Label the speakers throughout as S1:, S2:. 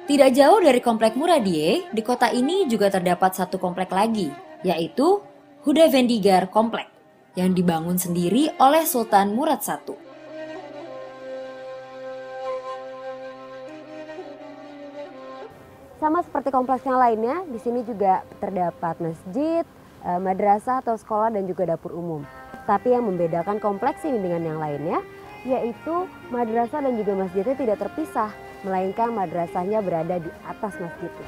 S1: Tidak jauh dari komplek Muradie, di kota ini juga terdapat satu komplek lagi, yaitu Hudavendigar Komplek, yang dibangun sendiri oleh Sultan Murad I.
S2: Sama seperti kompleks yang lainnya, di sini juga terdapat masjid, madrasah atau sekolah dan juga dapur umum. Tapi yang membedakan kompleks ini dengan yang lainnya, yaitu madrasah dan juga masjidnya tidak terpisah, melainkan madrasahnya berada di atas masjidnya.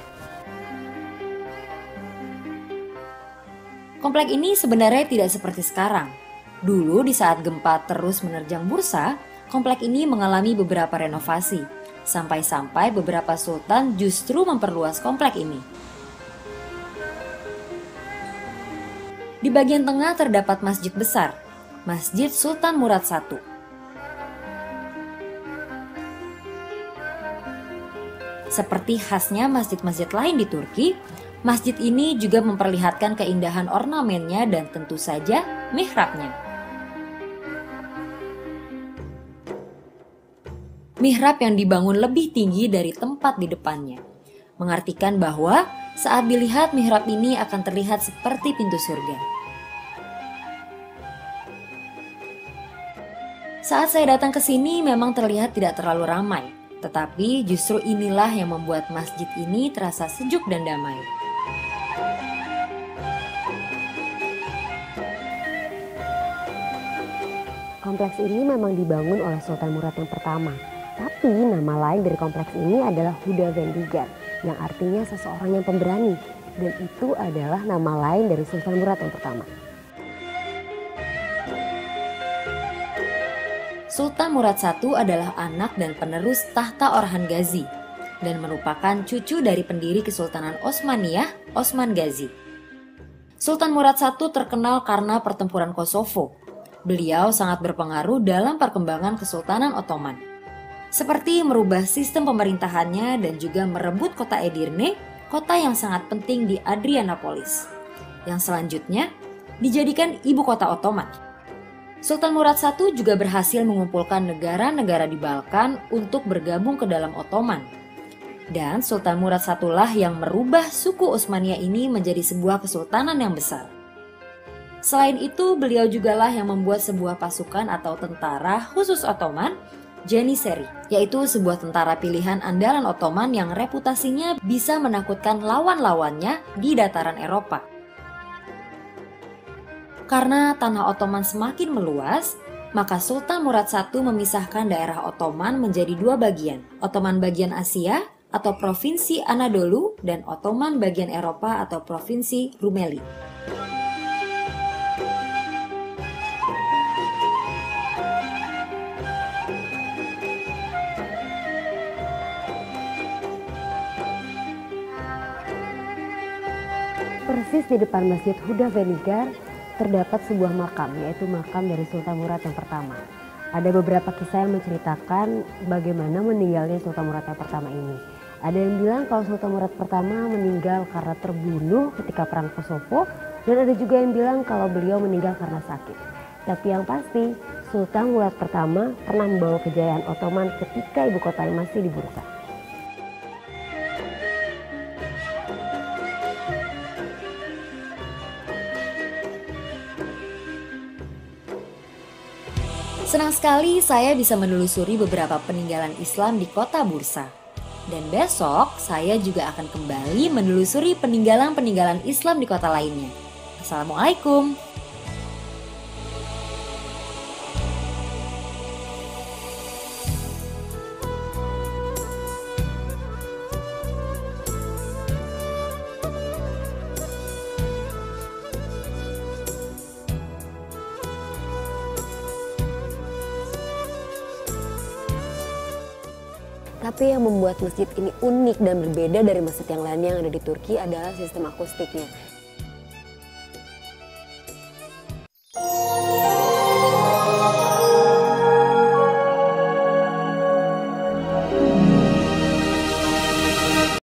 S1: Komplek ini sebenarnya tidak seperti sekarang. Dulu di saat gempa terus menerjang Bursa, komplek ini mengalami beberapa renovasi. Sampai-sampai beberapa sultan justru memperluas komplek ini. Di bagian tengah terdapat masjid besar, Masjid Sultan Murad I. Seperti khasnya masjid-masjid lain di Turki, masjid ini juga memperlihatkan keindahan ornamennya dan tentu saja mihrabnya. Mihrab yang dibangun lebih tinggi dari tempat di depannya, mengartikan bahwa saat dilihat mihrab ini akan terlihat seperti pintu surga. Saat saya datang ke sini memang terlihat tidak terlalu ramai, tetapi justru inilah yang membuat masjid ini terasa sejuk dan damai.
S2: Kompleks ini memang dibangun oleh Sultan Murad yang pertama. Tapi nama lain dari kompleks ini adalah Hudavendigar, yang artinya seseorang yang pemberani. Dan itu adalah nama lain dari Sultan Murad yang pertama.
S1: Sultan Murad I adalah anak dan penerus tahta Orhan Gazi dan merupakan cucu dari pendiri Kesultanan Osmaniyah, Osman Gazi. Sultan Murad I terkenal karena pertempuran Kosovo. Beliau sangat berpengaruh dalam perkembangan Kesultanan Ottoman, seperti merubah sistem pemerintahannya dan juga merebut kota Edirne, kota yang sangat penting di Adrianopolis, yang selanjutnya dijadikan ibu kota Ottoman. Sultan Murad I juga berhasil mengumpulkan negara-negara di Balkan untuk bergabung ke dalam Ottoman. Dan Sultan Murad I lah yang merubah suku Utsmaniyah ini menjadi sebuah kesultanan yang besar. Selain itu, beliau jugalah yang membuat sebuah pasukan atau tentara khusus Ottoman, Janissary, yaitu sebuah tentara pilihan andalan Ottoman yang reputasinya bisa menakutkan lawan-lawannya di dataran Eropa. Karena tanah Ottoman semakin meluas, maka Sultan Murad I memisahkan daerah Ottoman menjadi dua bagian, Ottoman bagian Asia atau Provinsi Anadolu dan Ottoman bagian Eropa atau Provinsi Rumeli.
S2: Persis di depan Masjid Hudavendigar terdapat sebuah makam, yaitu makam dari Sultan Murad yang pertama. Ada beberapa kisah yang menceritakan bagaimana meninggalnya Sultan Murad yang pertama ini. Ada yang bilang kalau Sultan Murad pertama meninggal karena terbunuh ketika perang Kosovo, dan ada juga yang bilang kalau beliau meninggal karena sakit. Tapi yang pasti, Sultan Murad pertama pernah membawa kejayaan Ottoman ketika ibu kotanya masih di Bursa.
S1: Senang sekali saya bisa menelusuri beberapa peninggalan Islam di kota Bursa. Dan besok saya juga akan kembali menelusuri peninggalan-peninggalan Islam di kota lainnya. Assalamualaikum.
S2: Tapi yang membuat masjid ini unik dan berbeda dari masjid yang lainnya yang ada di Turki adalah sistem akustiknya.